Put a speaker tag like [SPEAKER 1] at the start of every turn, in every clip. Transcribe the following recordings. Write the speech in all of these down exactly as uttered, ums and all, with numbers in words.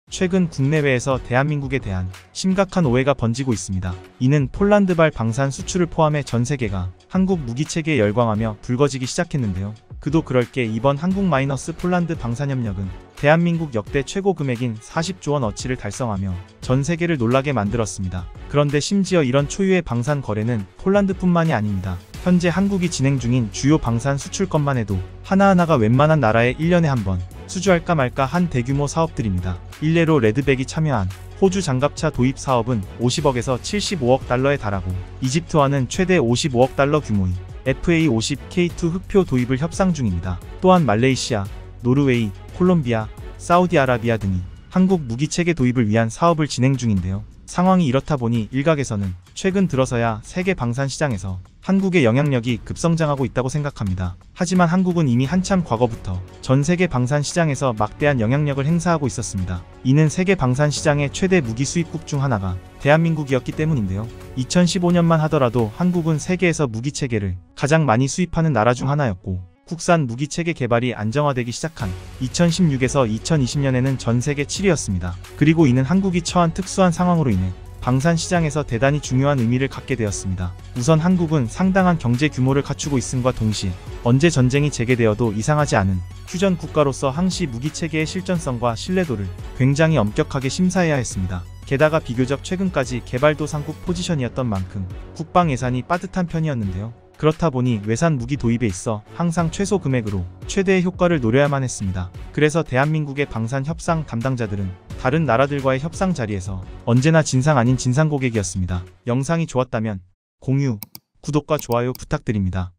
[SPEAKER 1] 최근 국내외에서 대한민국에 대한 심각한 오해가 번지고 있습니다. 이는 폴란드발 방산 수출을 포함해 전 세계가 한국 무기체계에 열광하며 불거지기 시작했는데요. 그도 그럴 게 이번 한국 마이너스 폴란드 방산협력은 대한민국 역대 최고 금액인 사십조 원 어치를 달성하며 전 세계를 놀라게 만들었습니다. 그런데 심지어 이런 초유의 방산 거래는 폴란드뿐만이 아닙니다. 현재 한국이 진행 중인 주요 방산 수출 건만 해도 하나하나가 웬만한 나라에 일 년에 한 번 수주할까 말까 한 대규모 사업들입니다. 일례로 레드백이 참여한 호주 장갑차 도입 사업은 오십억에서 칠십오억 달러에 달하고 이집트와는 최대 오십오억 달러 규모의 에프에이 오십 케이 투 흑표 도입을 협상 중입니다. 또한 말레이시아, 노르웨이, 콜롬비아, 사우디아라비아 등이 한국 무기체계 도입을 위한 사업을 진행 중인데요. 상황이 이렇다 보니 일각에서는 최근 들어서야 세계 방산 시장에서 한국의 영향력이 급성장하고 있다고 생각합니다. 하지만 한국은 이미 한참 과거부터 전 세계 방산 시장에서 막대한 영향력을 행사하고 있었습니다. 이는 세계 방산 시장의 최대 무기 수입국 중 하나가 대한민국이었기 때문인데요. 이천십오 년만 하더라도 한국은 세계에서 무기 체계를 가장 많이 수입하는 나라 중 하나였고, 국산 무기 체계 개발이 안정화되기 시작한 이천십육에서 이천이십 년에는 전 세계 칠 위였습니다. 그리고 이는 한국이 처한 특수한 상황으로 인해 방산 시장에서 대단히 중요한 의미를 갖게 되었습니다. 우선 한국은 상당한 경제 규모를 갖추고 있음과 동시에 언제 전쟁이 재개되어도 이상하지 않은 휴전 국가로서 항시 무기 체계의 실전성과 신뢰도를 굉장히 엄격하게 심사해야 했습니다. 게다가 비교적 최근까지 개발도상국 포지션이었던 만큼 국방 예산이 빠듯한 편이었는데요. 그렇다 보니 외산 무기 도입에 있어 항상 최소 금액으로 최대의 효과를 노려야만 했습니다. 그래서 대한민국의 방산 협상 담당자들은 다른 나라들과의 협상 자리에서 언제나 진상 아닌 진상 고객이었습니다. 영상이 좋았다면 공유, 구독과 좋아요 부탁드립니다.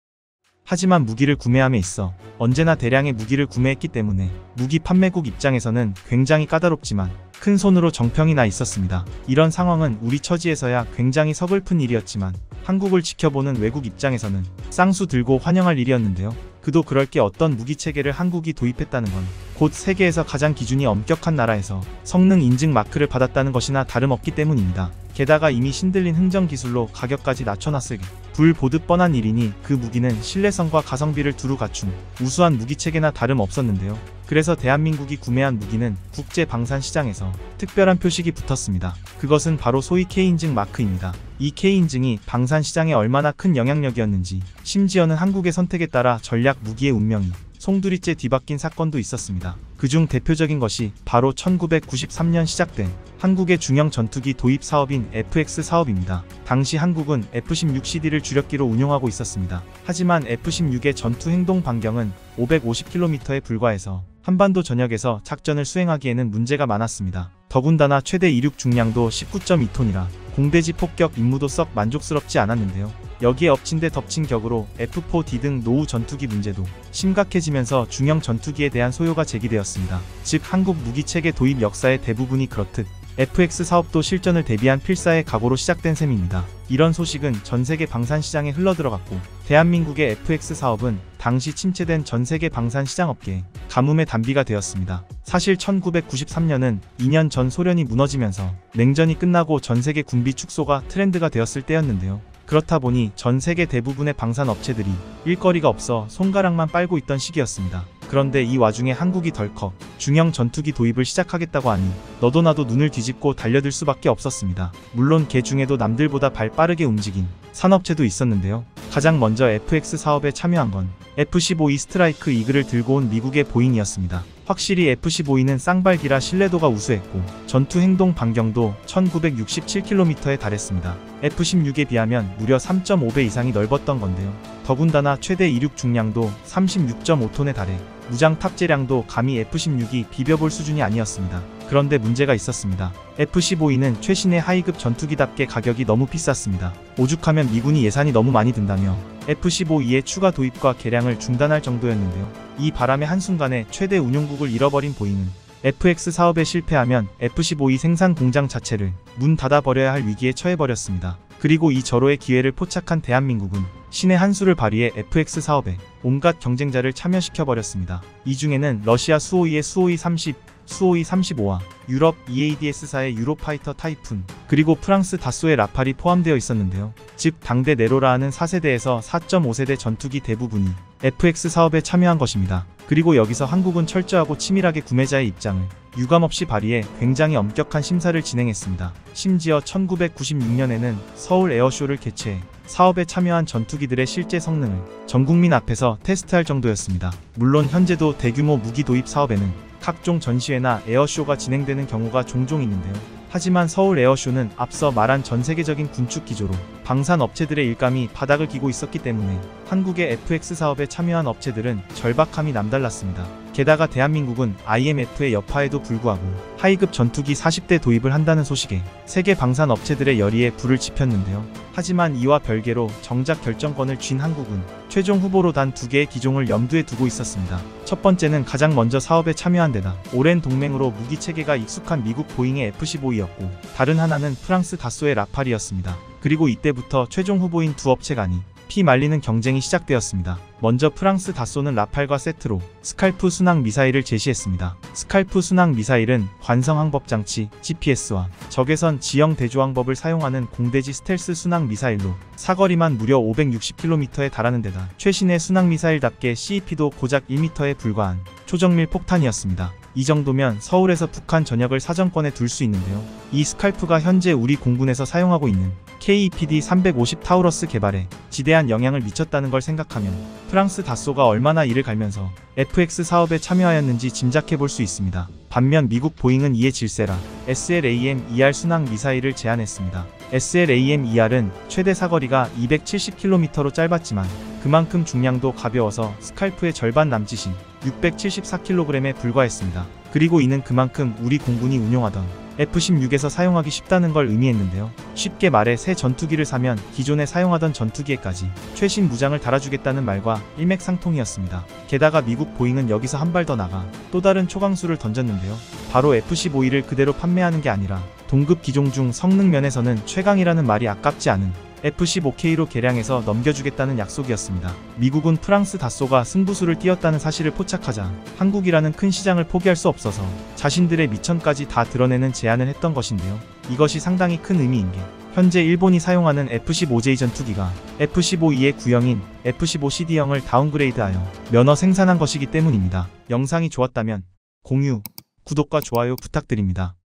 [SPEAKER 1] 하지만 무기를 구매함에 있어 언제나 대량의 무기를 구매했기 때문에 무기 판매국 입장에서는 굉장히 까다롭지만 큰 손으로 정평이 나 있었습니다. 이런 상황은 우리 처지에서야 굉장히 서글픈 일이었지만 한국을 지켜보는 외국 입장에서는 쌍수 들고 환영할 일이었는데요. 그도 그럴 게 어떤 무기 체계를 한국이 도입했다는 건 곧 세계에서 가장 기준이 엄격한 나라에서 성능 인증 마크를 받았다는 것이나 다름없기 때문입니다. 게다가 이미 신들린 흥정 기술로 가격까지 낮춰놨을 불 보듯 뻔한 일이니 그 무기는 신뢰성과 가성비를 두루 갖춘 우수한 무기 체계나 다름없었는데요. 그래서 대한민국이 구매한 무기는 국제 방산 시장에서 특별한 표식이 붙었습니다. 그것은 바로 소위 K인증 마크입니다. 이 K인증이 방산 시장에 얼마나 큰 영향력이었는지, 심지어는 한국의 선택에 따라 전략 무기의 운명이 송두리째 뒤바뀐 사건도 있었습니다. 그중 대표적인 것이 바로 천구백구십삼 년 시작된 한국의 중형 전투기 도입 사업인 에프엑스 사업입니다. 당시 한국은 에프 십육 씨디를 주력기로 운용하고 있었습니다. 하지만 에프 십육의 전투 행동 반경은 오백오십 킬로미터에 불과해서 한반도 전역에서 작전을 수행하기에는 문제가 많았습니다. 더군다나 최대 이륙 중량도 십구 점 이 톤이라 공대지 폭격 임무도 썩 만족스럽지 않았는데요. 여기에 엎친 데 덮친 격으로 에프 사 디 등 노후 전투기 문제도 심각해지면서 중형 전투기에 대한 소요가 제기되었습니다. 즉 한국 무기체계 도입 역사의 대부분이 그렇듯 에프엑스 사업도 실전을 대비한 필사의 각오로 시작된 셈입니다. 이런 소식은 전세계 방산시장에 흘러들어갔고 대한민국의 에프엑스 사업은 당시 침체된 전세계 방산시장업계에 가뭄의 단비가 되었습니다. 사실 천구백구십삼 년은 이 년 전 소련이 무너지면서 냉전이 끝나고 전세계 군비 축소가 트렌드가 되었을 때였는데요. 그렇다 보니 전세계 대부분의 방산업체들이 일거리가 없어 손가락만 빨고 있던 시기였습니다. 그런데 이 와중에 한국이 덜컥 중형 전투기 도입을 시작하겠다고 하니 너도 나도 눈을 뒤집고 달려들 수밖에 없었습니다. 물론 개 중에도 남들보다 발 빠르게 움직인 산업체도 있었는데요. 가장 먼저 에프엑스 사업에 참여한 건 에프 십오 이 스트라이크 이글을 들고 온 미국의 보잉이었습니다. 확실히 에프 십오 이는 쌍발기라 신뢰도가 우수했고 전투 행동 반경도 천구백육십칠 킬로미터에 달했습니다. 에프 십육에 비하면 무려 삼 점 오 배 이상이 넓었던 건데요. 더군다나 최대 이륙 중량도 삼십육 점 오 톤에 달해 무장 탑재량도 감히 에프 십육이 비벼볼 수준이 아니었습니다. 그런데 문제가 있었습니다. 에프 십오 이는 최신의 하이급 전투기답게 가격이 너무 비쌌습니다. 오죽하면 미군이 예산이 너무 많이 든다며 에프 십오 이의 추가 도입과 개량을 중단할 정도였는데요. 이 바람의 한순간에 최대 운용국을 잃어버린 보잉은 에프엑스 사업에 실패하면 에프 십오 이 생산 공장 자체를 문 닫아버려야 할 위기에 처해버렸습니다. 그리고 이 절호의 기회를 포착한 대한민국은 신의 한 수를 발휘해 에프엑스 사업에 온갖 경쟁자를 참여시켜버렸습니다. 이 중에는 러시아 수오이의 수오이 삼십, 수오이 삼십오와 유럽 이에이디에스사의 유로파이터 타이푼, 그리고 프랑스 다쏘의 라팔이 포함되어 있었는데요. 즉 당대 네로라하는 사 세대에서 사 점 오 세대 전투기 대부분이 에프엑스 사업에 참여한 것입니다. 그리고 여기서 한국은 철저하고 치밀하게 구매자의 입장을 유감없이 발휘해 굉장히 엄격한 심사를 진행했습니다. 심지어 천구백구십육 년에는 서울 에어쇼를 개최해 사업에 참여한 전투기들의 실제 성능을 전국민 앞에서 테스트할 정도였습니다. 물론 현재도 대규모 무기 도입 사업에는 각종 전시회나 에어쇼가 진행되는 경우가 종종 있는데요. 하지만 서울 에어쇼는 앞서 말한 전세계적인 군축 기조로 방산 업체들의 일감이 바닥을 기고 있었기 때문에 한국의 에프엑스 사업에 참여한 업체들은 절박함이 남달랐습니다. 게다가 대한민국은 아이엠에프의 여파에도 불구하고 하이급 전투기 사십 대 도입을 한다는 소식에 세계 방산 업체들의 열의에 불을 지폈는데요. 하지만 이와 별개로 정작 결정권을 쥔 한국은 최종 후보로 단 두 개의 기종을 염두에 두고 있었습니다. 첫 번째는 가장 먼저 사업에 참여한 데다 오랜 동맹으로 무기 체계가 익숙한 미국 보잉의 에프 십오이였고 다른 하나는 프랑스 다쏘의 라팔이었습니다. 그리고 이때부터 최종 후보인 두 업체간이 피 말리는 경쟁이 시작되었습니다. 먼저 프랑스 다쏘는 라팔과 세트로 스칼프 순항 미사일을 제시했습니다. 스칼프 순항 미사일은 관성 항법 장치 지피에스와 적외선 지형 대조항법을 사용하는 공대지 스텔스 순항 미사일로 사거리만 무려 오백육십 킬로미터에 달하는 데다 최신의 순항 미사일답게 씨이피도 고작 일 미터에 불과한 초정밀 폭탄이었습니다. 이 정도면 서울에서 북한 전역을 사정권에 둘 수 있는데요. 이 스칼프가 현재 우리 공군에서 사용하고 있는 케이이피디 삼백오십 타우러스 개발에 지대한 영향을 미쳤다는 걸 생각하면 프랑스 다쏘가 얼마나 이를 갈면서 에프엑스 사업에 참여하였는지 짐작해 볼 수 있습니다. 반면 미국 보잉은 이에 질세라 에스엘에이엠이알 순항 미사일을 제안했습니다. 에스엘에이엠이알은 최대 사거리가 이백칠십 킬로미터로 짧았지만 그만큼 중량도 가벼워서 스칼프의 절반 남짓인 육백칠십사 킬로그램에 불과했습니다. 그리고 이는 그만큼 우리 공군이 운용하던 에프 십육에서 사용하기 쉽다는 걸 의미했는데요. 쉽게 말해 새 전투기를 사면 기존에 사용하던 전투기에까지 최신 무장을 달아주겠다는 말과 일맥상통이었습니다. 게다가 미국 보잉은 여기서 한 발 더 나가 또 다른 초강수를 던졌는데요. 바로 에프 십오이를 그대로 판매하는 게 아니라 동급 기종 중 성능 면에서는 최강이라는 말이 아깝지 않은 에프 십오케이로 개량해서 넘겨주겠다는 약속이었습니다. 미국은 프랑스 다쏘가 승부수를 띄었다는 사실을 포착하자 한국이라는 큰 시장을 포기할 수 없어서 자신들의 미천까지 다 드러내는 제안을 했던 것인데요. 이것이 상당히 큰 의미인 게 현재 일본이 사용하는 에프 십오제이 전투기가 에프 십오이의 구형인 에프 십오 씨디형을 다운그레이드하여 면허 생산한 것이기 때문입니다. 영상이 좋았다면 공유, 구독과 좋아요 부탁드립니다.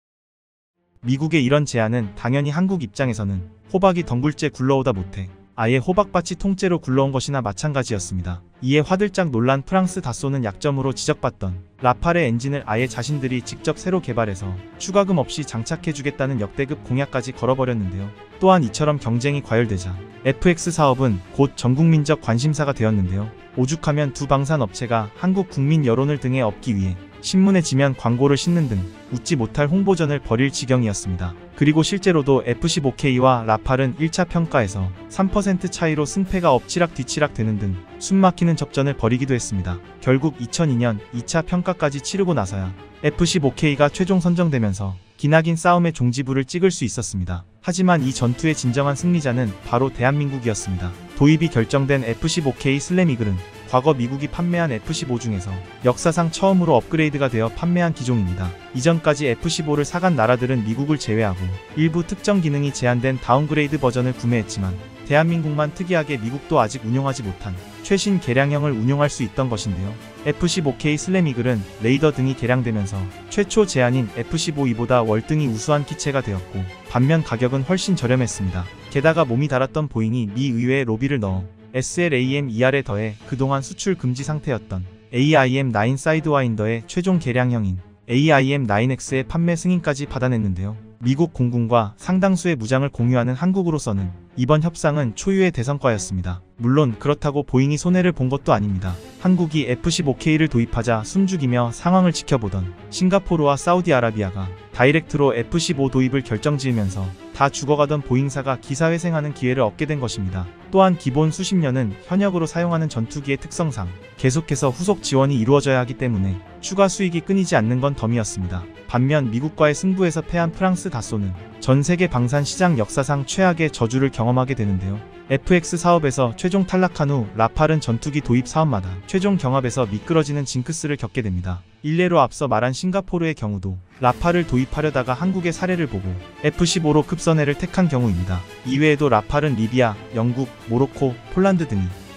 [SPEAKER 1] 미국의 이런 제안은 당연히 한국 입장에서는 호박이 덩굴째 굴러오다 못해 아예 호박밭이 통째로 굴러온 것이나 마찬가지였습니다. 이에 화들짝 놀란 프랑스 다쏘는 약점으로 지적받던 라팔의 엔진을 아예 자신들이 직접 새로 개발해서 추가금 없이 장착해주겠다는 역대급 공약까지 걸어버렸는데요. 또한 이처럼 경쟁이 과열되자 에프엑스 사업은 곧 전국민적 관심사가 되었는데요. 오죽하면 두 방산 업체가 한국 국민 여론을 등에 업기 위해 신문에 지면 광고를 싣는 등 웃지 못할 홍보전을 벌일 지경이었습니다. 그리고 실제로도 에프 십오케이와 라팔은 일 차 평가에서 삼 퍼센트 차이로 승패가 엎치락 뒤치락 되는 등 숨막히는 접전을 벌이기도 했습니다. 결국 이천이년 이 차 평가까지 치르고 나서야 에프 십오케이가 최종 선정되면서 기나긴 싸움의 종지부를 찍을 수 있었습니다. 하지만 이 전투의 진정한 승리자는 바로 대한민국이었습니다. 도입이 결정된 에프 십오케이 슬램이글은 과거 미국이 판매한 에프 십오 중에서 역사상 처음으로 업그레이드가 되어 판매한 기종입니다. 이전까지 에프 십오를 사간 나라들은 미국을 제외하고 일부 특정 기능이 제한된 다운그레이드 버전을 구매했지만 대한민국만 특이하게 미국도 아직 운용하지 못한 최신 개량형을 운용할 수 있던 것인데요. 에프 십오케이 슬램이글은 레이더 등이 개량되면서 최초 제한인 에프 십오이보다 월등히 우수한 기체가 되었고 반면 가격은 훨씬 저렴했습니다. 게다가 몸이 달았던 보잉이 미 의회에 로비를 넣어 에스엘에이엠이알에 더해 그동안 수출 금지 상태였던 에이아이엠 나인 사이드와인더의 최종 개량형인 에이아이엠 나인 엑스의 판매 승인까지 받아냈는데요. 미국 공군과 상당수의 무장을 공유하는 한국으로서는 이번 협상은 초유의 대성과였습니다. 물론 그렇다고 보잉이 손해를 본 것도 아닙니다. 한국이 에프 십오케이를 도입하자 숨죽이며 상황을 지켜보던 싱가포르와 사우디아라비아가 다이렉트로 에프 십오 도입을 결정지으면서 다 죽어가던 보잉사가 기사회생하는 기회를 얻게 된 것입니다. 또한 기본 수십 년은 현역으로 사용하는 전투기의 특성상 계속해서 후속 지원이 이루어져야 하기 때문에 추가 수익이 끊이지 않는 건 덤이었습니다. 반면 미국과의 승부에서 패한 프랑스 다쏘는 전 세계 방산 시장 역사상 최악의 저주를 경험하게 되는데요. 에프엑스 사업에서 최종 탈락한 후 라팔은 전투기 도입 사업마다 최종 경합에서 미끄러지는 징크스를 겪게 됩니다. 일례로 앞서 말한 싱가포르의 경우도 라팔을 도입하려다가 한국의 사례를 보고 에프 십오로 급선회를 택한 경우입니다. 이외에도 라팔은 리비아, 영국, 모로코, 폴란드 등이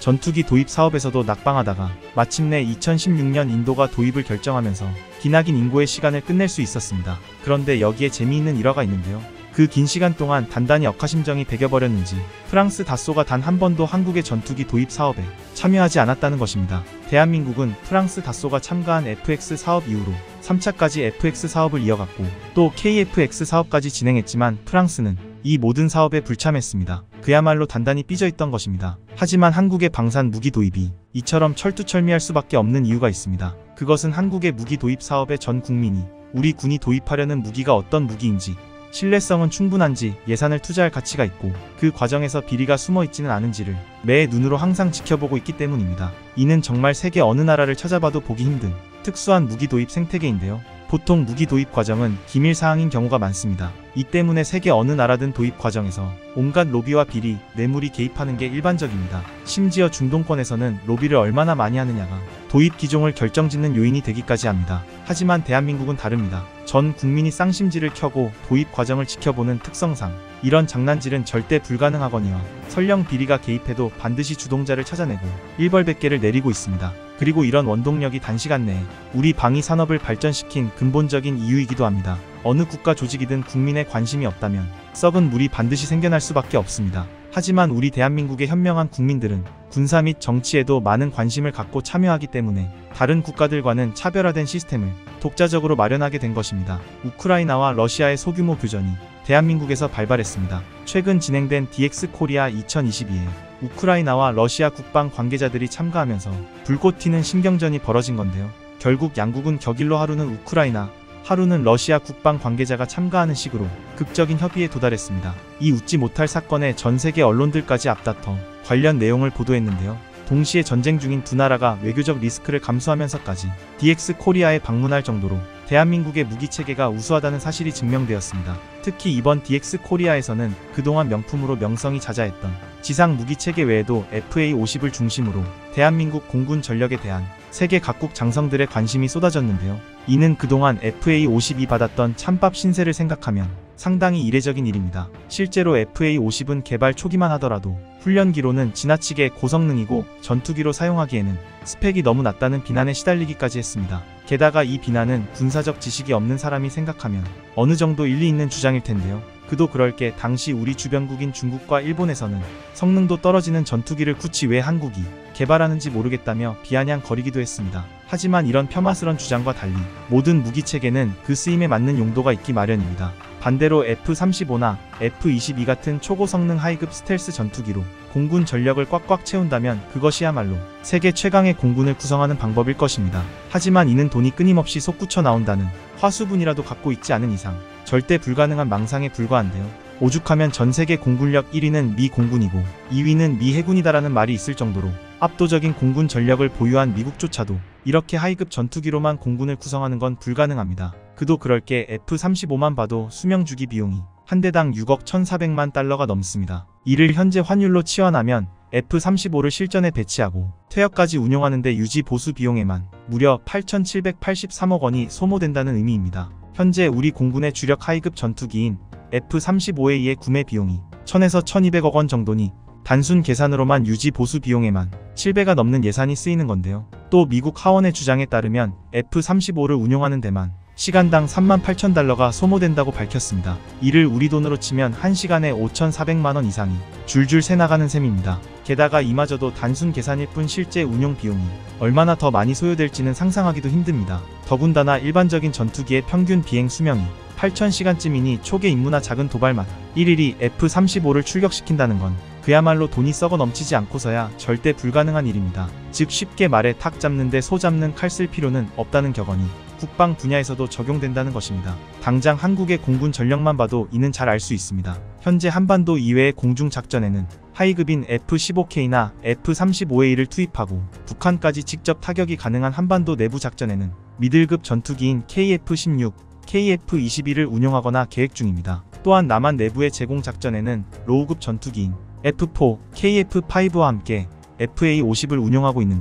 [SPEAKER 1] 전투기 도입 사업에서도 낙방하다가 마침내 이천십육 년 인도가 도입을 결정하면서 기나긴 인고의 시간을 끝낼 수 있었습니다. 그런데 여기에 재미있는 일화가 있는데요. 그 긴 시간 동안 단단히 억하심정이 배겨버렸는지 프랑스 다쏘가 단 한 번도 한국의 전투기 도입 사업에 참여하지 않았다는 것입니다. 대한민국은 프랑스 다쏘가 참가한 에프엑스 사업 이후로 삼 차까지 에프엑스 사업을 이어갔고 또 케이에프엑스 사업까지 진행했지만 프랑스는 이 모든 사업에 불참했습니다. 그야말로 단단히 삐져있던 것입니다. 하지만 한국의 방산 무기 도입이 이처럼 철두철미할 수밖에 없는 이유가 있습니다. 그것은 한국의 무기 도입 사업에 전 국민이 우리 군이 도입하려는 무기가 어떤 무기인지, 신뢰성은 충분한지, 예산을 투자할 가치가 있고 그 과정에서 비리가 숨어있지는 않은지를 매의 눈으로 항상 지켜보고 있기 때문입니다. 이는 정말 세계 어느 나라를 찾아봐도 보기 힘든 특수한 무기 도입 생태계인데요. 보통 무기 도입 과정은 기밀사항인 경우가 많습니다. 이 때문에 세계 어느 나라든 도입 과정에서 온갖 로비와 비리, 뇌물이 개입하는 게 일반적입니다. 심지어 중동권에서는 로비를 얼마나 많이 하느냐가 도입 기종을 결정짓는 요인이 되기까지 합니다. 하지만 대한민국은 다릅니다. 전 국민이 쌍심지를 켜고 도입 과정을 지켜보는 특성상 이런 장난질은 절대 불가능하거니와 설령 비리가 개입해도 반드시 주동자를 찾아내고 일벌백계를 내리고 있습니다. 그리고 이런 원동력이 단시간 내에 우리 방위 산업을 발전시킨 근본적인 이유이기도 합니다. 어느 국가 조직이든 국민의 관심이 없다면 썩은 물이 반드시 생겨날 수밖에 없습니다. 하지만 우리 대한민국의 현명한 국민들은 군사 및 정치에도 많은 관심을 갖고 참여하기 때문에 다른 국가들과는 차별화된 시스템을 독자적으로 마련하게 된 것입니다. 우크라이나와 러시아의 소규모 교전이 대한민국에서 발발했습니다. 최근 진행된 디엑스 코리아 이천이십이에 우크라이나와 러시아 국방 관계자들이 참가하면서 불꽃 튀는 신경전이 벌어진 건데요. 결국 양국은 격일로 하루는 우크라이나, 하루는 러시아 국방 관계자가 참가하는 식으로 극적인 협의에 도달했습니다. 이 웃지 못할 사건에 전 세계 언론들까지 앞다퉈 관련 내용을 보도했는데요. 동시에 전쟁 중인 두 나라가 외교적 리스크를 감수하면서까지 디엑스 코리아에 방문할 정도로 대한민국의 무기체계가 우수하다는 사실이 증명되었습니다. 특히 이번 디엑스 코리아에서는 그동안 명품으로 명성이 자자했던 지상 무기체계 외에도 에프에이 오십을 중심으로 대한민국 공군 전력에 대한 세계 각국 장성들의 관심이 쏟아졌는데요. 이는 그동안 에프에이 오십이 받았던 찬밥 신세를 생각하면 상당히 이례적인 일입니다. 실제로 에프에이 오십은 개발 초기만 하더라도 훈련기로는 지나치게 고성능이고 전투기로 사용하기에는 스펙이 너무 낮다는 비난에 시달리기까지 했습니다. 게다가 이 비난은 군사적 지식이 없는 사람이 생각하면 어느 정도 일리 있는 주장일 텐데요. 그도 그럴 게 당시 우리 주변국인 중국과 일본에서는 성능도 떨어지는 전투기를 굳이 왜 한국이 개발하는지 모르겠다며 비아냥거리기도 했습니다. 하지만 이런 폄하스런 주장과 달리 모든 무기체계는 그 쓰임에 맞는 용도가 있기 마련입니다. 반대로 에프 삼십오나 에프 이십이 같은 초고성능 하이급 스텔스 전투기로 공군 전력을 꽉꽉 채운다면 그것이야말로 세계 최강의 공군을 구성하는 방법일 것입니다. 하지만 이는 돈이 끊임없이 솟구쳐 나온다는 화수분이라도 갖고 있지 않은 이상 절대 불가능한 망상에 불과한데요. 오죽하면 전세계 공군력 일 위는 미 공군이고 이 위는 미 해군이다라는 말이 있을 정도로 압도적인 공군 전력을 보유한 미국조차도 이렇게 하이급 전투기로만 공군을 구성하는 건 불가능합니다. 그도 그럴 게 에프 삼십오만 봐도 수명주기 비용이 한 대당 육억 천사백만 달러가 넘습니다. 이를 현재 환율로 치환하면 에프 삼십오를 실전에 배치하고 퇴역까지 운용하는 데 유지 보수 비용에만 무려 팔천칠백팔십삼억 원이 소모된다는 의미입니다. 현재 우리 공군의 주력 하이급 전투기인 에프 삼십오에이의 구매 비용이 천에서 천이백억 원 정도니 단순 계산으로만 유지 보수 비용에만 칠배가 넘는 예산이 쓰이는 건데요. 또 미국 하원의 주장에 따르면 에프 삼십오를 운용하는 데만 시간당 삼만 팔천 달러가 소모된다고 밝혔습니다. 이를 우리 돈으로 치면 한 시간에 오천사백만 원 이상이 줄줄 새나가는 셈입니다. 게다가 이마저도 단순 계산일 뿐 실제 운용 비용이 얼마나 더 많이 소요될지는 상상하기도 힘듭니다. 더군다나 일반적인 전투기의 평균 비행 수명이 팔천 시간쯤이니 초계 임무나 작은 도발만 일일이 에프 삼십오를 출격시킨다는 건 그야말로 돈이 썩어 넘치지 않고서야 절대 불가능한 일입니다. 즉 쉽게 말해 탁 잡는데 소 잡는 칼 쓸 필요는 없다는 격언이 국방 분야에서도 적용된다는 것입니다. 당장 한국의 공군 전력만 봐도 이는 잘 알 수 있습니다. 현재 한반도 이외의 공중작전에는 하이급인 에프 십오케이나 에프 삼십오에이를 투입하고 북한까지 직접 타격이 가능한 한반도 내부 작전에는 미들급 전투기인 케이에프 십육, 케이에프 이십이를 운용하거나 계획 중입니다. 또한 남한 내부의 제공 작전에는 로우급 전투기인 에프 사, 케이에프 오와 함께 에프에이 오십을 운용하고 있는데요.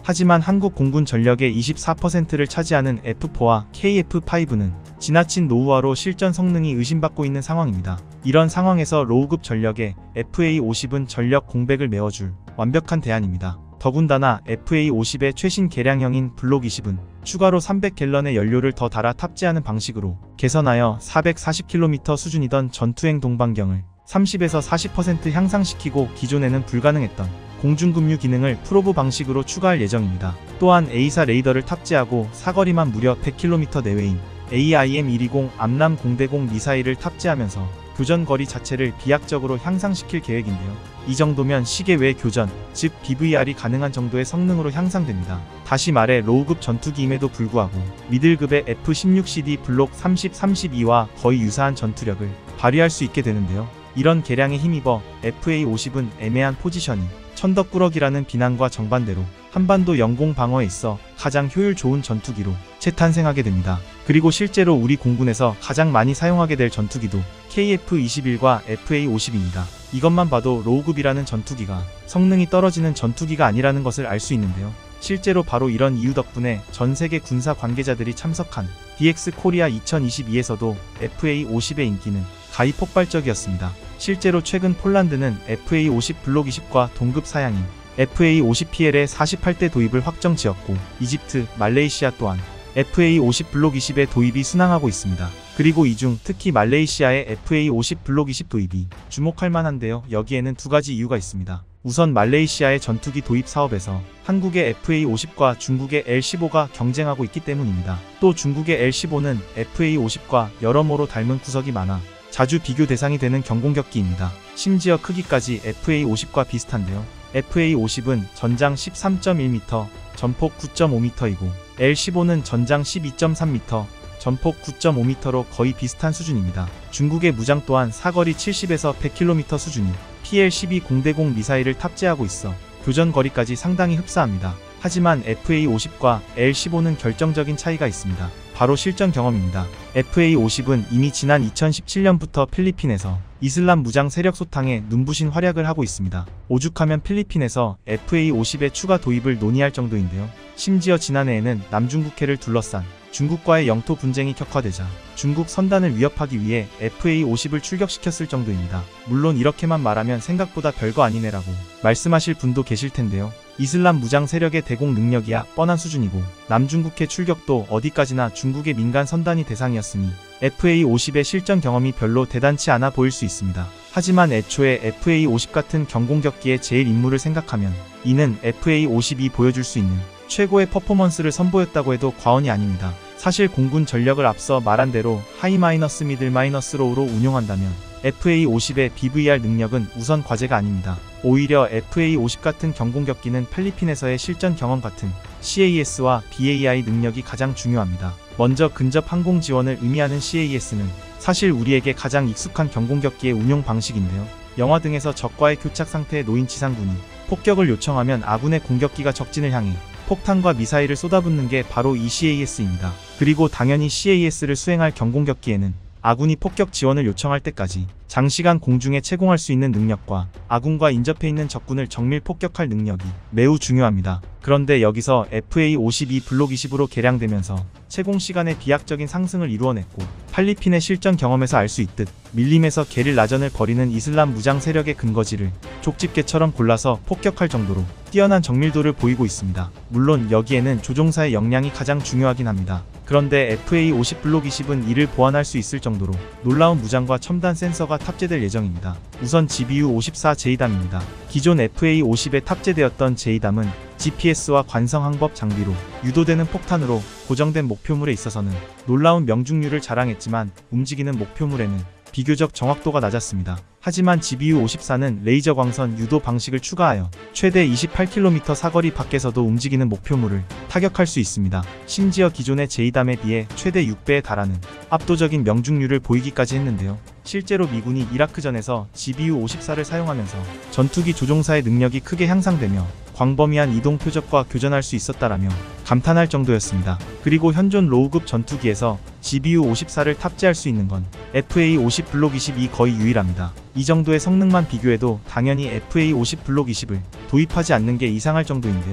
[SPEAKER 1] 하지만 한국 공군 전력의 이십사 퍼센트를 차지하는 에프 포와 케이에프 파이브는 지나친 노후화로 실전 성능이 의심받고 있는 상황입니다. 이런 상황에서 로우급 전력의 에프에이 오십은 전력 공백을 메워줄 완벽한 대안입니다. 더군다나 에프에이 오십의 최신 개량형인 블록 이십은 추가로 삼백 갤런의 연료를 더 달아 탑재하는 방식으로 개선하여 사백사십 킬로미터 수준이던 전투행 동반경을 삼십에서 사십 퍼센트 향상시키고 기존에는 불가능했던 공중급류 기능을 프로브 방식으로 추가할 예정입니다. 또한 에이사 레이더를 탑재하고 사거리만 무려 백 킬로미터 내외인 에이아이엠 백이십 암람 공대공 미사일을 탑재하면서 교전 거리 자체를 비약적으로 향상시킬 계획인데요. 이 정도면 시계 외 교전, 즉 비브이알이 가능한 정도의 성능으로 향상됩니다. 다시 말해 로우급 전투기임에도 불구하고 미들급의 에프 십육 씨디 블록 삼십, 삼십이와 거의 유사한 전투력을 발휘할 수 있게 되는데요. 이런 개량에 힘입어 에프에이 오십은 애매한 포지셔닝, 천덕꾸러기라는 비난과 정반대로 한반도 영공 방어에 있어 가장 효율 좋은 전투기로 재탄생하게 됩니다. 그리고 실제로 우리 공군에서 가장 많이 사용하게 될 전투기도 케이에프 이십일과 에프에이 오십입니다. 이것만 봐도 로우급이라는 전투기가 성능이 떨어지는 전투기가 아니라는 것을 알 수 있는데요. 실제로 바로 이런 이유 덕분에 전 세계 군사 관계자들이 참석한 디엑스 코리아 이천이십이에서도 에프에이 오십의 인기는 가히 폭발적이었습니다. 실제로 최근 폴란드는 에프에이 오십 블록 이십과 동급 사양인 에프에이 오십 피엘의 사십팔 대 도입을 확정 지었고 이집트, 말레이시아 또한 에프에이 오십 블록 이십의 도입이 순항하고 있습니다. 그리고 이 중 특히 말레이시아의 에프에이 오십 블록 이십 도입이 주목할 만한데요. 여기에는 두 가지 이유가 있습니다. 우선 말레이시아의 전투기 도입 사업에서 한국의 에프에이 오십과 중국의 엘 십오가 경쟁하고 있기 때문입니다. 또 중국의 엘 십오는 에프에이 오십과 여러모로 닮은 구석이 많아 자주 비교 대상이 되는 경공격기입니다. 심지어 크기까지 에프에이 오십과 비슷한데요. 에프에이 오십은 전장 십삼 점 일 미터, 전폭 구 점 오 미터이고 엘 십오는 전장 십이 점 삼 미터, 전폭 구 점 오 미터로 거의 비슷한 수준입니다. 중국의 무장 또한 사거리 칠십에서 백 킬로미터 수준인 피엘 십이 공대공 미사일을 탑재하고 있어 교전 거리까지 상당히 흡사합니다. 하지만 에프에이 오십과 엘 십오는 결정적인 차이가 있습니다. 바로 실전 경험입니다. 에프에이 오십은 이미 지난 이천십칠 년부터 필리핀에서 이슬람 무장 세력 소탕에 눈부신 활약을 하고 있습니다. 오죽하면 필리핀에서 에프에이 오십의 추가 도입을 논의할 정도인데요. 심지어 지난해에는 남중국해를 둘러싼 중국과의 영토 분쟁이 격화되자 중국 선단을 위협하기 위해 에프에이 오십을 출격시켰을 정도입니다. 물론 이렇게만 말하면 생각보다 별거 아니네라고 말씀하실 분도 계실 텐데요. 이슬람 무장 세력의 대공 능력이야 뻔한 수준이고 남중국해 출격도 어디까지나 중국의 민간 선단이 대상이었으니 에프에이 오십의 실전 경험이 별로 대단치 않아 보일 수 있습니다. 하지만 애초에 에프에이 오십 같은 경공격기의 제일 임무를 생각하면 이는 에프에이 오십이 보여줄 수 있는 최고의 퍼포먼스를 선보였다고 해도 과언이 아닙니다. 사실 공군 전력을 앞서 말한 대로 하이 마이너스 미들 마이너스 로우로 운용한다면 에프에이 오십의 비브이알 능력은 우선 과제가 아닙니다. 오히려 에프에이 오십 같은 경공격기는 필리핀에서의 실전 경험 같은 씨에이에스와 비에이아이 능력이 가장 중요합니다. 먼저 근접 항공 지원을 의미하는 씨에이에스는 사실 우리에게 가장 익숙한 경공격기의 운용 방식인데요. 영화 등에서 적과의 교착 상태에 놓인 지상군이 폭격을 요청하면 아군의 공격기가 적진을 향해 폭탄과 미사일을 쏟아붓는 게 바로 이 씨에이에스입니다. 그리고 당연히 씨에이에스를 수행할 경공격기에는 아군이 폭격 지원을 요청할 때까지 장시간 공중에 채공할 수 있는 능력과 아군과 인접해 있는 적군을 정밀 폭격할 능력이 매우 중요합니다. 그런데 여기서 에프에이 오십이 블록 이십으로 개량되면서 채공 시간의 비약적인 상승을 이루어냈고 필리핀의 실전 경험에서 알 수 있듯 밀림에서 게릴라전을 벌이는 이슬람 무장 세력의 근거지를 족집게처럼 골라서 폭격할 정도로 뛰어난 정밀도를 보이고 있습니다. 물론 여기에는 조종사의 역량이 가장 중요하긴 합니다. 그런데 에프에이 오십 블록 이십은 이를 보완할 수 있을 정도로 놀라운 무장과 첨단 센서가 탑재될 예정입니다. 우선 지비유 오십사 제이담입니다. 기존 에프에이 오십에 탑재되었던 제이담은 지피에스와 관성 항법 장비로 유도되는 폭탄으로 고정된 목표물에 있어서는 놀라운 명중률을 자랑했지만 움직이는 목표물에는 비교적 정확도가 낮았습니다. 하지만 지비유 오십사는 레이저 광선 유도 방식을 추가하여 최대 이십팔 킬로미터 사거리 밖에서도 움직이는 목표물을 타격할 수 있습니다. 심지어 기존의 제이담에 비해 최대 육 배에 달하는 압도적인 명중률을 보이기까지 했는데요. 실제로 미군이 이라크전에서 지비유 오십사를 사용하면서 전투기 조종사의 능력이 크게 향상되며 광범위한 이동 표적과 교전할 수 있었다라며 감탄할 정도였습니다. 그리고 현존 로우급 전투기에서 지비유 오십사를 탑재할 수 있는 건 에프에이 오십 블록 이십이 거의 유일합니다. 이 정도의 성능만 비교해도 당연히 에프에이 오십 블록 이십을 도입하지 않는 게 이상할 정도인데요.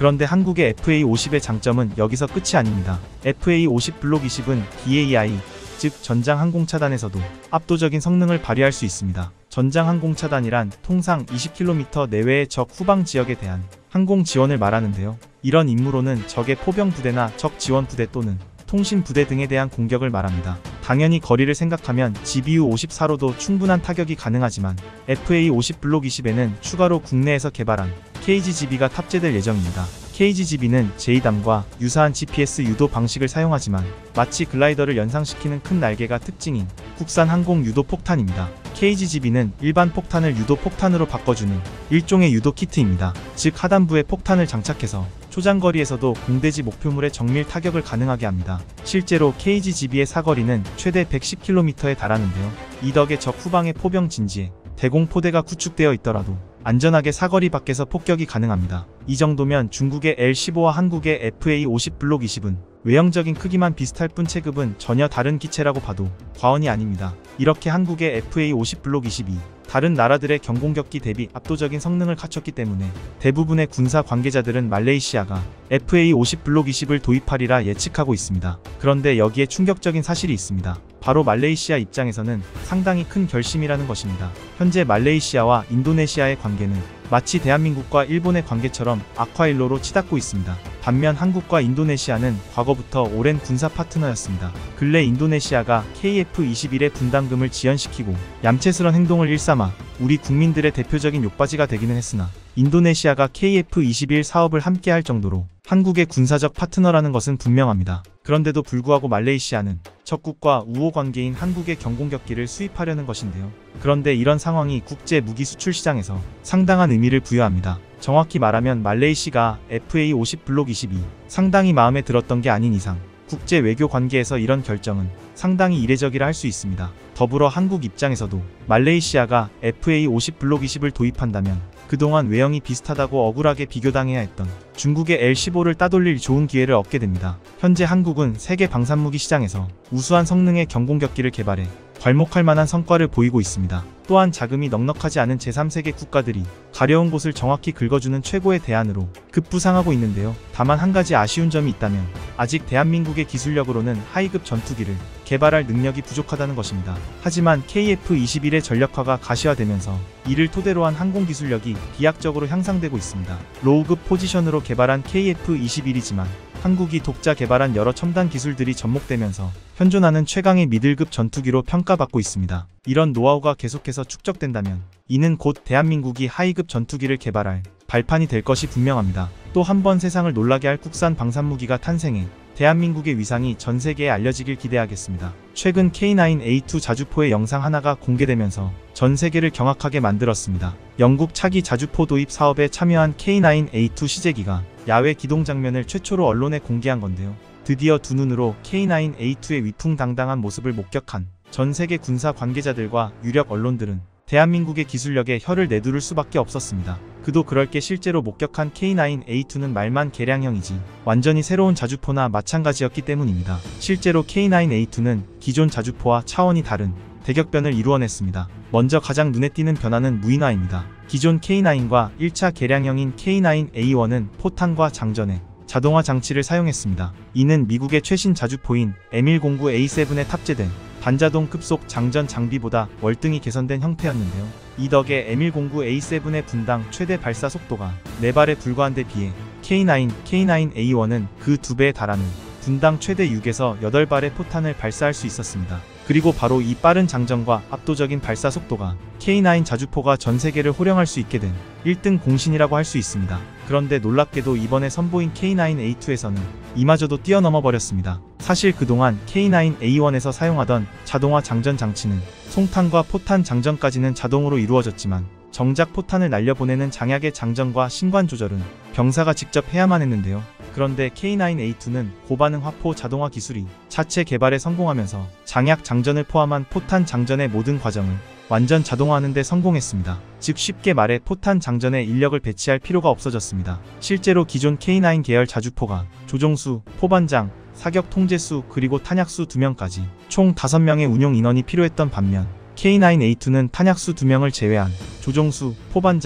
[SPEAKER 1] 그런데 한국의 에프에이 오십의 장점은 여기서 끝이 아닙니다. 에프에이 오십 블록 이십은 디에이아이, 즉 전장 항공차단에서도 압도적인 성능을 발휘할 수 있습니다. 전장 항공차단이란 통상 이십 킬로미터 내외의 적 후방 지역에 대한 항공 지원을 말하는데요. 이런 임무로는 적의 포병 부대나 적 지원 부대 또는 통신 부대 등에 대한 공격을 말합니다. 당연히 거리를 생각하면 지비유 오십사로도 충분한 타격이 가능하지만 에프에이 오십 블록 이십에는 추가로 국내에서 개발한 케이지지비가 탑재될 예정입니다. 케이지지비는 제이담과 유사한 지피에스 유도 방식을 사용하지만 마치 글라이더를 연상시키는 큰 날개가 특징인 국산 항공 유도 폭탄입니다. 케이지지비는 일반 폭탄을 유도 폭탄으로 바꿔주는 일종의 유도 키트입니다. 즉 하단부에 폭탄을 장착해서 초장거리에서도 공대지 목표물에 정밀 타격을 가능하게 합니다. 실제로 케이지지비의 사거리는 최대 백십 킬로미터에 달하는데요. 이 덕에 적 후방의 포병 진지에 대공포대가 구축되어 있더라도 안전하게 사거리 밖에서 폭격이 가능합니다. 이 정도면 중국의 엘 십오와 한국의 에프에이 오십 블록 이십은 외형적인 크기만 비슷할 뿐 체급은 전혀 다른 기체라고 봐도 과언이 아닙니다. 이렇게 한국의 에프에이 오십 블록 이십이 다른 나라들의 경공격기 대비 압도적인 성능을 갖췄기 때문에 대부분의 군사 관계자들은 말레이시아가 에프에이 오십 블록 이십을 도입하리라 예측하고 있습니다. 그런데 여기에 충격적인 사실이 있습니다. 바로 말레이시아 입장에서는 상당히 큰 결심이라는 것입니다. 현재 말레이시아와 인도네시아의 관계는 마치 대한민국과 일본의 관계처럼 악화일로로 치닫고 있습니다. 반면 한국과 인도네시아는 과거부터 오랜 군사 파트너였습니다. 근래 인도네시아가 케이에프 이십일의 분담금을 지연시키고 얌체스런 행동을 일삼아 우리 국민들의 대표적인 욕바지가 되기는 했으나 인도네시아가 케이에프 이십일 사업을 함께할 정도로 한국의 군사적 파트너라는 것은 분명합니다. 그런데도 불구하고 말레이시아는 적국과 우호 관계인 한국의 경공격기를 수입하려는 것인데요. 그런데 이런 상황이 국제 무기 수출 시장에서 상당한 의미를 부여합니다. 정확히 말하면 말레이시아가 에프에이 오십 블록 이십이 상당히 마음에 들었던 게 아닌 이상 국제 외교 관계에서 이런 결정은 상당히 이례적이라 할 수 있습니다. 더불어 한국 입장에서도 말레이시아가 에프에이 오십 블록 이십을 도입한다면 그동안 외형이 비슷하다고 억울하게 비교당해야 했던 중국의 엘 십오를 따돌릴 좋은 기회를 얻게 됩니다. 현재 한국은 세계 방산무기 시장에서 우수한 성능의 경공격기를 개발해 괄목할 만한 성과를 보이고 있습니다. 또한 자금이 넉넉하지 않은 제삼 세계 국가들이 가려운 곳을 정확히 긁어주는 최고의 대안으로 급부상하고 있는데요. 다만 한 가지 아쉬운 점이 있다면 아직 대한민국의 기술력으로는 하이급 전투기를 개발할 능력이 부족하다는 것입니다. 하지만 케이에프 이십일의 전력화가 가시화되면서 이를 토대로 한 항공기술력이 비약적으로 향상되고 있습니다. 로우급 포지션으로 개발한 케이에프 이십일이지만 한국이 독자 개발한 여러 첨단 기술들이 접목되면서 현존하는 최강의 미들급 전투기로 평가받고 있습니다. 이런 노하우가 계속해서 축적된다면 이는 곧 대한민국이 하이급 전투기를 개발할 발판이 될 것이 분명합니다. 또 한 번 세상을 놀라게 할 국산 방산무기가 탄생해 대한민국의 위상이 전 세계에 알려지길 기대하겠습니다. 최근 케이 나인 에이 투 자주포의 영상 하나가 공개되면서 전 세계를 경악하게 만들었습니다. 영국 차기 자주포 도입 사업에 참여한 케이 나인 에이 투 시제기가 야외 기동 장면을 최초로 언론에 공개한 건데요. 드디어 두 눈으로 케이 나인 에이 투의 위풍당당한 모습을 목격한 전 세계 군사 관계자들과 유력 언론들은 대한민국의 기술력에 혀를 내두를 수밖에 없었습니다. 그도 그럴 게 실제로 목격한 케이 나인 에이 투는 말만 개량형이지 완전히 새로운 자주포나 마찬가지였기 때문입니다. 실제로 케이 나인 에이 투는 기존 자주포와 차원이 다른 대격변을 이루어냈습니다. 먼저 가장 눈에 띄는 변화는 무인화입니다. 기존 케이 나인과 일 차 개량형인 케이 나인 에이 원은 포탄과 장전에 자동화 장치를 사용했습니다. 이는 미국의 최신 자주포인 엠 백구 에이 세븐에 탑재된 반자동 급속 장전 장비보다 월등히 개선된 형태였는데요. 이 덕에 엠 백구 에이 세븐의 분당 최대 발사 속도가 네 발에 불과한 데 비해 케이 나인, 케이 나인 에이 원은 그 두 배에 달하는 분당 최대 육에서 여덟 발의 포탄을 발사할 수 있었습니다. 그리고 바로 이 빠른 장전과 압도적인 발사 속도가 케이 나인 자주포가 전 세계를 호령할 수 있게 된 일 등 공신이라고 할 수 있습니다. 그런데 놀랍게도 이번에 선보인 케이 나인 에이 투에서는 이마저도 뛰어넘어 버렸습니다. 사실 그동안 케이 나인 에이 원에서 사용하던 자동화 장전 장치는 송탄과 포탄 장전까지는 자동으로 이루어졌지만 정작 포탄을 날려보내는 장약의 장전과 신관 조절은 병사가 직접 해야만 했는데요. 그런데 케이 나인 에이 투는 고반응 화포 자동화 기술이 차체 개발에 성공하면서 장약 장전을 포함한 포탄 장전의 모든 과정을 완전 자동화하는 데 성공했습니다. 즉 쉽게 말해 포탄 장전에 인력을 배치할 필요가 없어졌습니다. 실제로 기존 케이 나인 계열 자주포가 조종수, 포반장, 사격 통제수 그리고 탄약수 두 명까지 총 다섯 명의 운용 인원이 필요했던 반면 케이 나인 에이 투는 탄약수 두 명을 제외한 조종수, 포반장,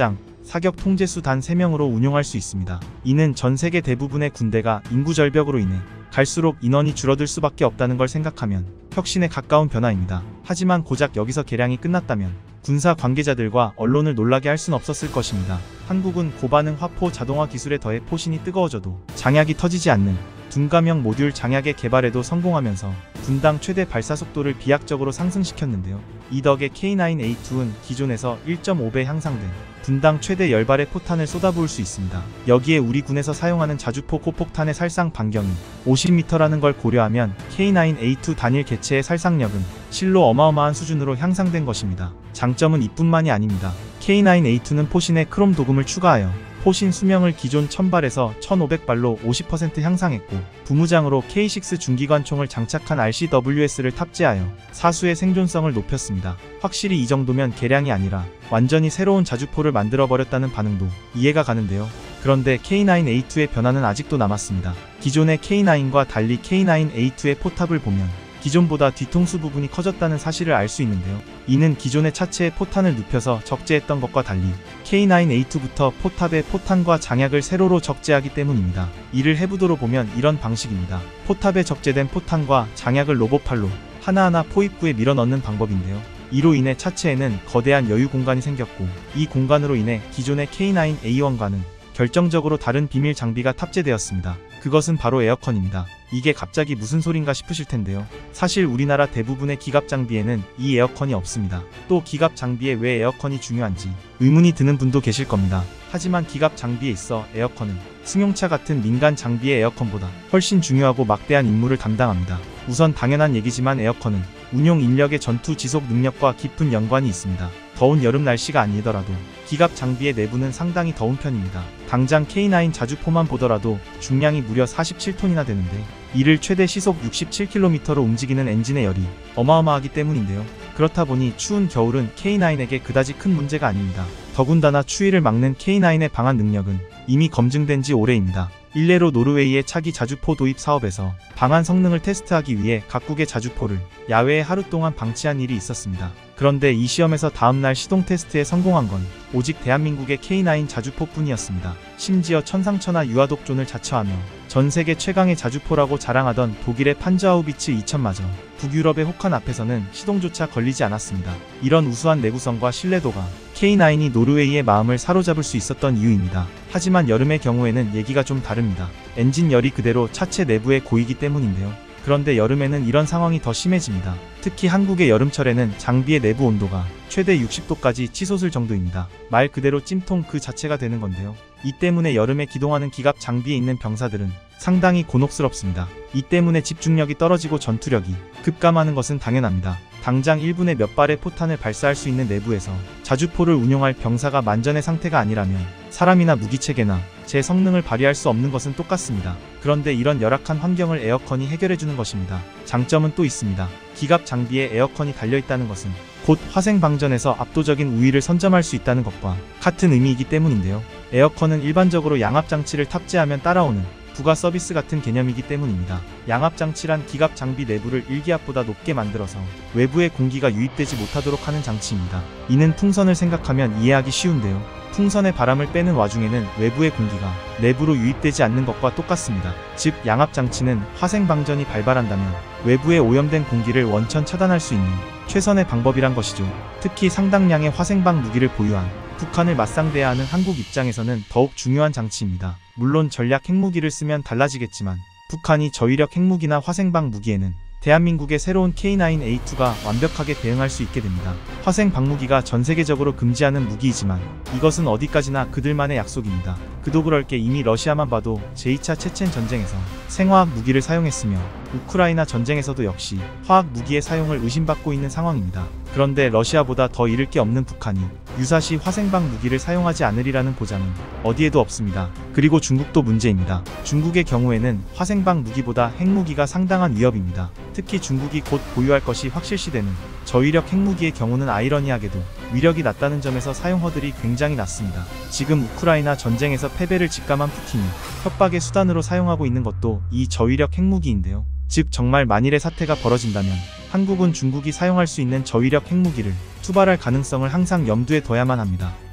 [SPEAKER 1] 사격 통제수 단 세 명으로 운용할 수 있습니다. 이는 전 세계 대부분의 군대가 인구 절벽으로 인해 갈수록 인원이 줄어들 수밖에 없다는 걸 생각하면 혁신에 가까운 변화입니다. 하지만 고작 여기서 개량이 끝났다면 군사 관계자들과 언론을 놀라게 할 순 없었을 것입니다. 한국은 고반응 화포 자동화 기술에 더해 포신이 뜨거워져도 장약이 터지지 않는 둔감형 모듈 장약의 개발에도 성공하면서 분당 최대 발사 속도를 비약적으로 상승시켰는데요. 이 덕에 케이 나인 에이 투는 기존에서 일 점 오 배 향상된 분당 최대 열 발의 포탄을 쏟아부을 수 있습니다. 여기에 우리 군에서 사용하는 자주포 고폭탄의 살상 반경이 오십 미터라는 걸 고려하면 케이 나인 에이 투 단일 개체의 살상력은 실로 어마어마한 수준으로 향상된 것입니다. 장점은 이뿐만이 아닙니다. 케이 나인 에이 투는 포신에 크롬 도금을 추가하여 포신 수명을 기존 천 발에서 천오백 발로 오십 퍼센트 향상했고, 부무장으로 케이 식스 중기관총을 장착한 알 씨 더블유 에스를 탑재하여 사수의 생존성을 높였습니다. 확실히 이 정도면 개량이 아니라 완전히 새로운 자주포를 만들어버렸다는 반응도 이해가 가는데요. 그런데 케이 나인 에이 투의 변화는 아직도 남았습니다. 기존의 케이 나인과 달리 케이 나인 에이 투의 포탑을 보면 기존보다 뒤통수 부분이 커졌다는 사실을 알 수 있는데요. 이는 기존의 차체에 포탄을 눕혀서 적재했던 것과 달리 케이 나인 에이 투부터 포탑에 포탄과 장약을 세로로 적재하기 때문입니다. 이를 해부도로 보면 이런 방식입니다. 포탑에 적재된 포탄과 장약을 로봇팔로 하나하나 포입구에 밀어넣는 방법인데요. 이로 인해 차체에는 거대한 여유 공간이 생겼고, 이 공간으로 인해 기존의 케이 나인 에이 원과는 결정적으로 다른 비밀 장비가 탑재되었습니다. 그것은 바로 에어컨입니다. 이게 갑자기 무슨 소린가 싶으실 텐데요. 사실 우리나라 대부분의 기갑 장비에는 이 에어컨이 없습니다. 또 기갑 장비에 왜 에어컨이 중요한지 의문이 드는 분도 계실 겁니다. 하지만 기갑 장비에 있어 에어컨은 승용차 같은 민간 장비의 에어컨보다 훨씬 중요하고 막대한 임무를 담당합니다. 우선 당연한 얘기지만 에어컨은 운용 인력의 전투 지속 능력과 깊은 연관이 있습니다. 더운 여름 날씨가 아니더라도 기갑 장비의 내부는 상당히 더운 편입니다. 당장 케이 나인 자주포만 보더라도 중량이 무려 사십칠 톤이나 되는데, 이를 최대 시속 육십칠 킬로미터로 움직이는 엔진의 열이 어마어마하기 때문인데요. 그렇다 보니 추운 겨울은 케이 나인에게 그다지 큰 문제가 아닙니다. 더군다나 추위를 막는 케이 나인의 방한 능력은 이미 검증된 지 오래입니다. 일례로 노르웨이의 차기 자주포 도입 사업에서 방한 성능을 테스트하기 위해 각국의 자주포를 야외에 하루 동안 방치한 일이 있었습니다. 그런데 이 시험에서 다음날 시동 테스트에 성공한 건 오직 대한민국의 케이 나인 자주포뿐이었습니다. 심지어 천상천하 유아독존을 자처하며 전세계 최강의 자주포라고 자랑하던 독일의 판저하우비츠 이천마저 북유럽의 혹한 앞에서는 시동조차 걸리지 않았습니다. 이런 우수한 내구성과 신뢰도가 케이 나인이 노르웨이의 마음을 사로잡을 수 있었던 이유입니다. 하지만 여름의 경우에는 얘기가 좀 다릅니다. 엔진 열이 그대로 차체 내부에 고이기 때문인데요. 그런데 여름에는 이런 상황이 더 심해집니다. 특히 한국의 여름철에는 장비의 내부 온도가 최대 육십 도까지 치솟을 정도입니다. 말 그대로 찜통 그 자체가 되는 건데요. 이 때문에 여름에 기동하는 기갑 장비에 있는 병사들은 상당히 곤혹스럽습니다. 이 때문에 집중력이 떨어지고 전투력이 급감하는 것은 당연합니다. 당장 일 분에 몇 발의 포탄을 발사할 수 있는 내부에서 자주포를 운용할 병사가 만전의 상태가 아니라면 사람이나 무기체계나 제 성능을 발휘할 수 없는 것은 똑같습니다. 그런데 이런 열악한 환경을 에어컨이 해결해주는 것입니다. 장점은 또 있습니다. 기갑 장비에 에어컨이 달려있다는 것은 곧 화생방전에서 압도적인 우위를 선점할 수 있다는 것과 같은 의미이기 때문인데요. 에어컨은 일반적으로 양압장치를 탑재하면 따라오는 부가 서비스 같은 개념이기 때문입니다. 양압장치란 기갑 장비 내부를 일기압보다 높게 만들어서 외부의 공기가 유입되지 못하도록 하는 장치입니다. 이는 풍선을 생각하면 이해하기 쉬운데요. 풍선의 바람을 빼는 와중에는 외부의 공기가 내부로 유입되지 않는 것과 똑같습니다. 즉 양압장치는 화생방전이 발발한다면 외부에 오염된 공기를 원천 차단할 수 있는 최선의 방법이란 것이죠. 특히 상당량의 화생방 무기를 보유한 북한을 맞상대해야 하는 한국 입장에서는 더욱 중요한 장치입니다. 물론 전략 핵무기를 쓰면 달라지겠지만 북한이 저위력 핵무기나 화생방 무기에는 대한민국의 새로운 케이 나인 에이 투가 완벽하게 대응할 수 있게 됩니다. 화생 방무기가 전세계적으로 금지하는 무기이지만 이것은 어디까지나 그들만의 약속입니다. 그도 그럴 게 이미 러시아만 봐도 제이 차 체첸 전쟁에서 생화학 무기를 사용했으며 우크라이나 전쟁에서도 역시 화학 무기의 사용을 의심받고 있는 상황입니다. 그런데 러시아보다 더 잃을 게 없는 북한이 유사시 화생방 무기를 사용하지 않으리라는 보장은 어디에도 없습니다. 그리고 중국도 문제입니다. 중국의 경우에는 화생방 무기보다 핵무기가 상당한 위협입니다. 특히 중국이 곧 보유할 것이 확실시되는 저위력 핵무기의 경우는 아이러니하게도 위력이 낮다는 점에서 사용 허들이 굉장히 낮습니다. 지금 우크라이나 전쟁에서 패배를 직감한 푸틴이 협박의 수단으로 사용하고 있는 것도 이 저위력 핵무기인데요. 즉 정말 만일의 사태가 벌어진다면 한국은 중국이 사용할 수 있는 저위력 핵무기를 투발할 가능성을 항상 염두에 둬야만 합니다.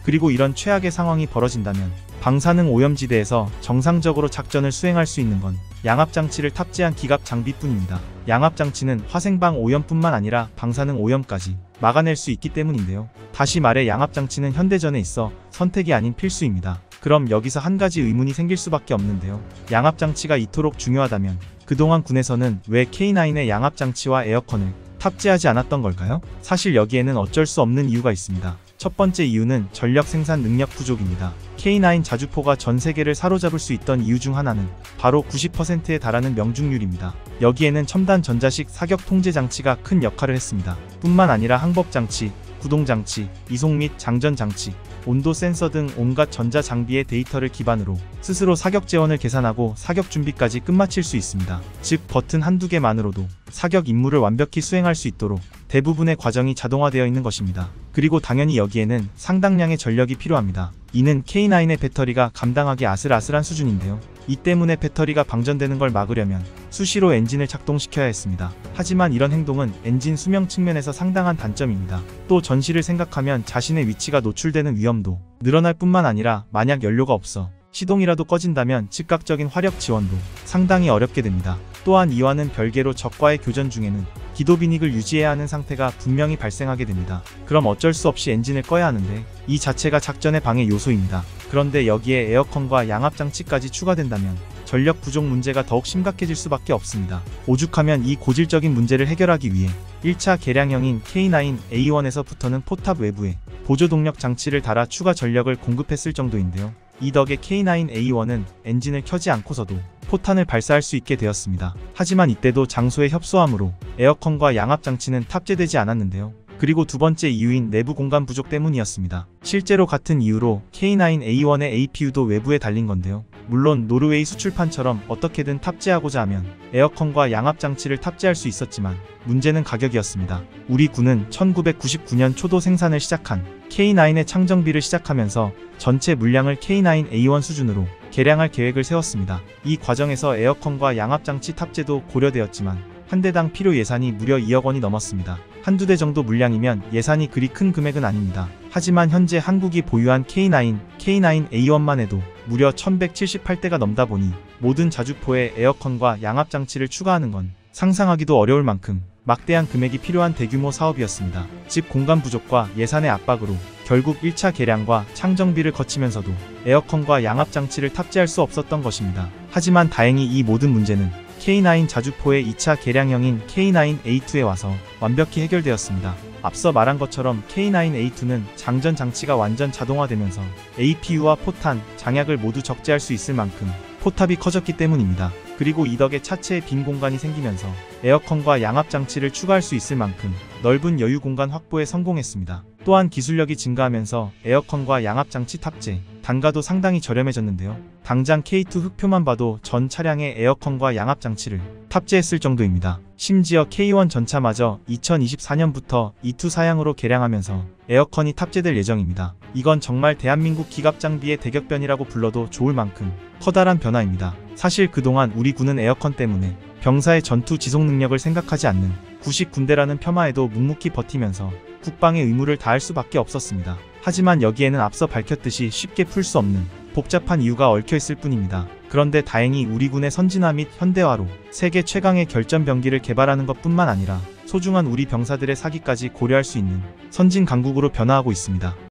[SPEAKER 1] 그리고 이런 최악의 상황이 벌어진다면 방사능 오염지대에서 정상적으로 작전을 수행할 수 있는 건 양압장치를 탑재한 기갑 장비뿐입니다. 양압장치는 화생방 오염뿐만 아니라 방사능 오염까지 막아낼 수 있기 때문인데요. 다시 말해 양압장치는 현대전에 있어 선택이 아닌 필수입니다. 그럼 여기서 한 가지 의문이 생길 수밖에 없는데요. 양압장치가 이토록 중요하다면 그동안 군에서는 왜 케이 나인의 양압장치와 에어컨을 탑재하지 않았던 걸까요? 사실 여기에는 어쩔 수 없는 이유가 있습니다. 첫 번째 이유는 전력 생산 능력 부족입니다. 케이 나인 자주포가 전 세계를 사로잡을 수 있던 이유 중 하나는 바로 구십 퍼센트에 달하는 명중률입니다. 여기에는 첨단 전자식 사격 통제 장치가 큰 역할을 했습니다. 뿐만 아니라 항법 장치, 구동 장치, 이송 및 장전 장치, 온도 센서 등 온갖 전자 장비의 데이터를 기반으로 스스로 사격 재원을 계산하고 사격 준비까지 끝마칠 수 있습니다. 즉 버튼 한두 개만으로도 사격 임무를 완벽히 수행할 수 있도록 대부분의 과정이 자동화되어 있는 것입니다. 그리고 당연히 여기에는 상당량의 전력이 필요합니다. 이는 케이 나인의 배터리가 감당하기 아슬아슬한 수준인데요. 이 때문에 배터리가 방전되는 걸 막으려면 수시로 엔진을 작동시켜야 했습니다. 하지만 이런 행동은 엔진 수명 측면에서 상당한 단점입니다. 또 전시를 생각하면 자신의 위치가 노출되는 위험도 늘어날 뿐만 아니라 만약 연료가 없어 시동이라도 꺼진다면 즉각적인 화력 지원도 상당히 어렵게 됩니다. 또한 이와는 별개로 적과의 교전 중에는 기도 빈익을 유지해야 하는 상태가 분명히 발생하게 됩니다. 그럼 어쩔 수 없이 엔진을 꺼야 하는데 이 자체가 작전의 방해 요소입니다. 그런데 여기에 에어컨과 양압장치까지 추가된다면 전력 부족 문제가 더욱 심각해질 수밖에 없습니다. 오죽하면 이 고질적인 문제를 해결하기 위해 일 차 개량형인 케이 나인 에이 원에서부터는 포탑 외부에 보조동력 장치를 달아 추가 전력을 공급했을 정도인데요. 이 덕에 케이 나인 에이 원은 엔진을 켜지 않고서도 포탄을 발사할 수 있게 되었습니다. 하지만 이때도 장소의 협소함으로 에어컨과 양압장치는 탑재되지 않았는데요. 그리고 두 번째 이유인 내부 공간 부족 때문이었습니다. 실제로 같은 이유로 케이 나인 에이 원의 에이피유도 외부에 달린 건데요. 물론 노르웨이 수출판처럼 어떻게든 탑재하고자 하면 에어컨과 양압장치를 탑재할 수 있었지만 문제는 가격이었습니다. 우리 군은 천구백구십구 년 초도 생산을 시작한 케이 나인의 창정비를 시작하면서 전체 물량을 케이 나인 에이 원 수준으로 개량할 계획을 세웠습니다. 이 과정에서 에어컨과 양압장치 탑재도 고려되었지만 한 대당 필요 예산이 무려 이억 원이 넘었습니다. 한두 대 정도 물량이면 예산이 그리 큰 금액은 아닙니다. 하지만 현재 한국이 보유한 케이 나인, 케이 나인 에이 원만 해도 무려 천백칠십팔 대가 넘다 보니 모든 자주포에 에어컨과 양압장치를 추가하는 건 상상하기도 어려울 만큼 막대한 금액이 필요한 대규모 사업이었습니다. 즉 공간 부족과 예산의 압박으로 결국 일 차 개량과 창정비를 거치면서도 에어컨과 양압장치를 탑재할 수 없었던 것입니다. 하지만 다행히 이 모든 문제는 케이 나인 자주포의 이 차 개량형인 케이 나인 에이 투에 와서 완벽히 해결되었습니다. 앞서 말한 것처럼 케이 나인 에이 투는 장전 장치가 완전 자동화되면서 에이피유와 포탄, 장약을 모두 적재할 수 있을 만큼 포탑이 커졌기 때문입니다. 그리고 이 덕에 차체에 빈 공간이 생기면서 에어컨과 양압장치를 추가할 수 있을 만큼 넓은 여유 공간 확보에 성공했습니다. 또한 기술력이 증가하면서 에어컨과 양압장치 탑재, 단가도 상당히 저렴해졌는데요. 당장 케이 투 흑표만 봐도 전 차량에 에어컨과 양압장치를 탑재했을 정도입니다. 심지어 케이 원 전차마저 이천이십사 년부터 이 투 사양으로 개량하면서 에어컨이 탑재될 예정입니다. 이건 정말 대한민국 기갑 장비의 대격변이라고 불러도 좋을 만큼 커다란 변화입니다. 사실 그동안 우리 군은 에어컨 때문에 병사의 전투 지속 능력을 생각하지 않는 구식 군대라는 폄하에도 묵묵히 버티면서 국방의 의무를 다할 수밖에 없었습니다. 하지만 여기에는 앞서 밝혔듯이 쉽게 풀 수 없는 복잡한 이유가 얽혀있을 뿐입니다. 그런데 다행히 우리 군의 선진화 및 현대화로 세계 최강의 결전병기를 개발하는 것뿐만 아니라 소중한 우리 병사들의 사기까지 고려할 수 있는 선진 강국으로 변화하고 있습니다.